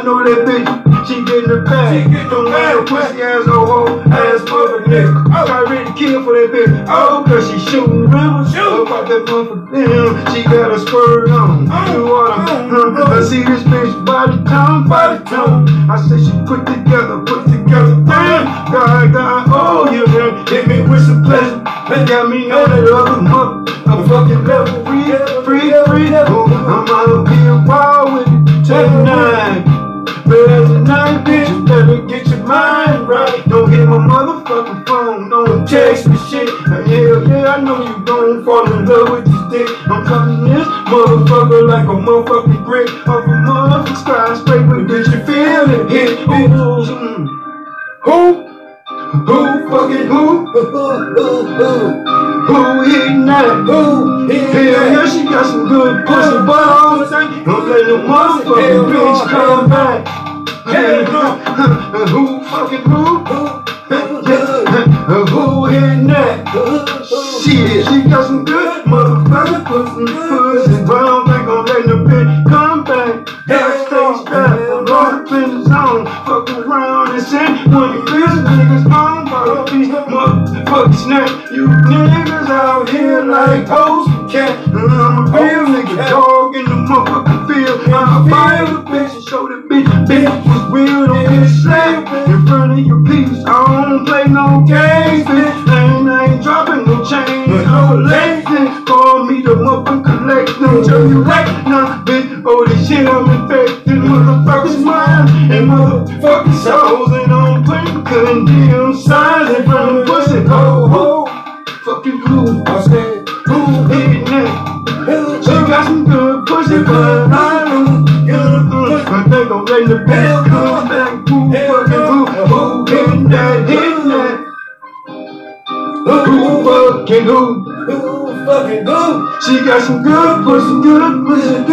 know that bitch, she getting the bag. Don't let her pussy ass hoe, ass mother nigga. Got ready to kill for that bitch. Oh, cause she shooting rivers. About that motherfucker damn, she got a spur on. You water, I see this bitch body tone. I said she put together. Damn, God, oh, you done hit me with some pleasure. Got me on that other mother. I'm fucking level free. Oh, I'm out here wild with it tonight. Better tonight, bitch. You better get your mind right. Don't hit my motherfucking phone. Don't text me shit. Hell yeah, I know you gon' fall in love with this dick. I'm cutting this motherfucker like a motherfucking brick off a motherfucking skyscraper. Did you feel it? Hit bitch. Who fucking who? Who hitting that? Hell yeah, she got some good pussy, but all the time, don't let no motherfucking bitch come back. Who fucking who? Who hitting that? Shit, she got some good motherfucking pussy, but I don't think I'm letting the bitch come back. Gotta stay strapped, I'm up in the zone, fuck around and send one of these niggas on by the piece, motherfucking snap. You niggas out here like hoes and cat. I'm a real nigga, dog in the motherfucking field. I'm a fire the bitch and show the bitch was real. Don't get slammed in front of your peeps. I don't play no games, bitch. I ain't dropping no chains, no lazy. Call me the motherfucking collect. Don't tell you right now, bitch. Oh, this shit I'm infected. Motherfuckers' mind and motherfucking souls. And I'm playing condemn signs in front of pussy. Ho, fucking who? I said, who hitting that? She got some good pussy, but I don't I think I'm letting the bitch come back. Who fucking who hitting that? Who fucking who? She got some good pussy.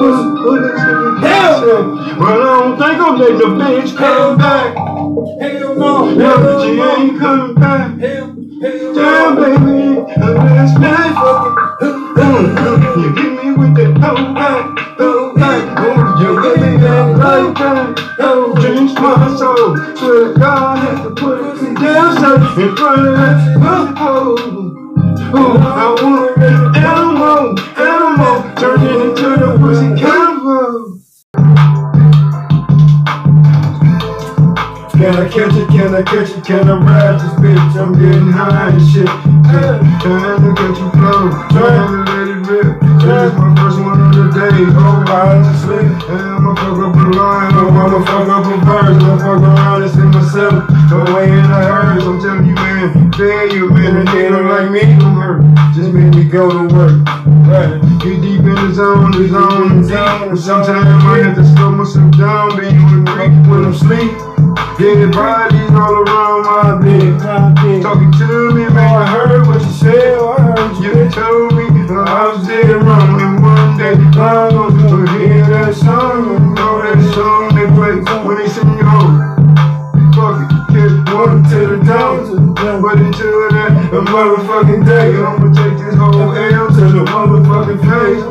Hell, but I don't think I'm letting the bitch come back. Hell no, but she ain't coming back. Damn, baby, let's make you hit me with that hoe back, you hit me that like that, drinks my soul. Swear to God, I have to put it down so in front of that hoe. I want animal, turn it into the pussy combo. Can I catch it, can I ride this bitch? I'm getting high and shit. Trying to get you flow, trying to let it rip. This is my first one of the day. Oh, I just sleep. I'ma fuck up a line, I'ma fuck up a verse. I'ma fuck around and see myself away in the hearse. I'm telling you, man, you been a nigga like me, don't hurt. Just make me go to work. Right. Get deep in the zone. And sometimes I have to slow myself down, be with me when I'm asleep. Dead bodies all around my bed. Talking to me, man, I heard what you said. You told me I was dead wrong. And one day I'm gonna hear that song. You know that song they play when they sing you home. Fuck it, get water to the dome. But until that motherfucking day, I'ma take this whole L to the motherfucking face.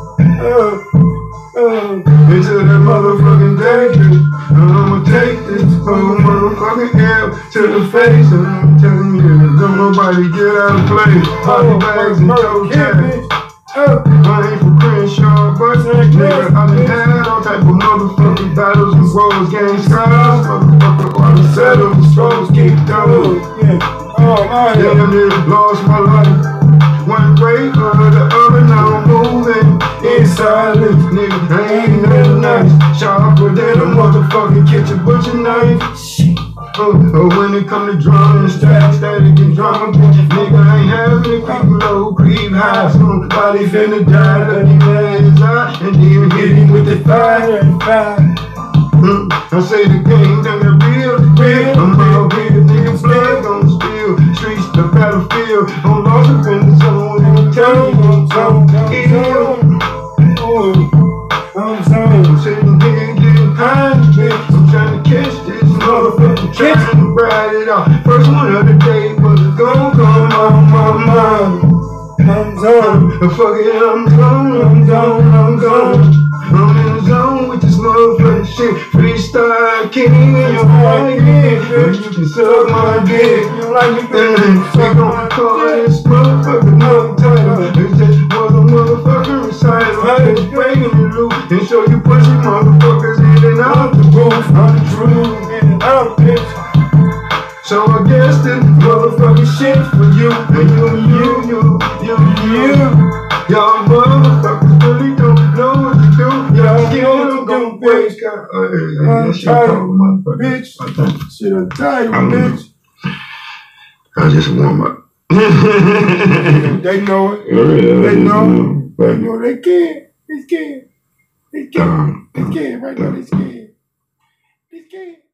Until that motherfucking day, I'ma take this whole motherfucking L to the face. And I'm telling you, don't nobody get out of play. Body bags and toe tags. I ain't for Crenshaw, but nigga, I done had all type of motherfucking battles and woes, gang scars. Motherfucker, all the settle, the scrolls keep going. Damn near lost my life. One way or the other, now I'm moving in silence. Nigga, I ain't nothing nice. Sharper than a motherfucking kitchen butcher knife. When it come to drama and static and drama, nigga, I ain't having it. Creep low, creep high. Somebody finna die, let him at his eye, and then hit him with the fire. I say the game done got real. I'm out here, nigga, blood gon' spill. Streets, the battlefield. I'm lost up in the zone, and tell me I'm sitting here getting high, bitch. I'm trying to catch this motherfucker, trying to ride it out. First one of the day, but it's gon' come on my mind. I'm gone. Fuck it, I'm gone. I'm in the zone with this motherfucker. shit. Freestyle king, you like it. You can suck my dick. You like it, we gon' call this motherfucker no title. It's just what a motherfucker recital. I just breaking the loop and show you pussy motherfuckers in and out the booth. I'm the truth, in and out the bitch. So I guess this motherfucking shit for you. And you. Y'all motherfuckers really don't know what to do. Y'all still don't waste. I'm tired, bitch. Shit, I'm tired, bitch. I just warm up. They know it. They know. They know they can. They can. They can. They can. Right now, they can. They can.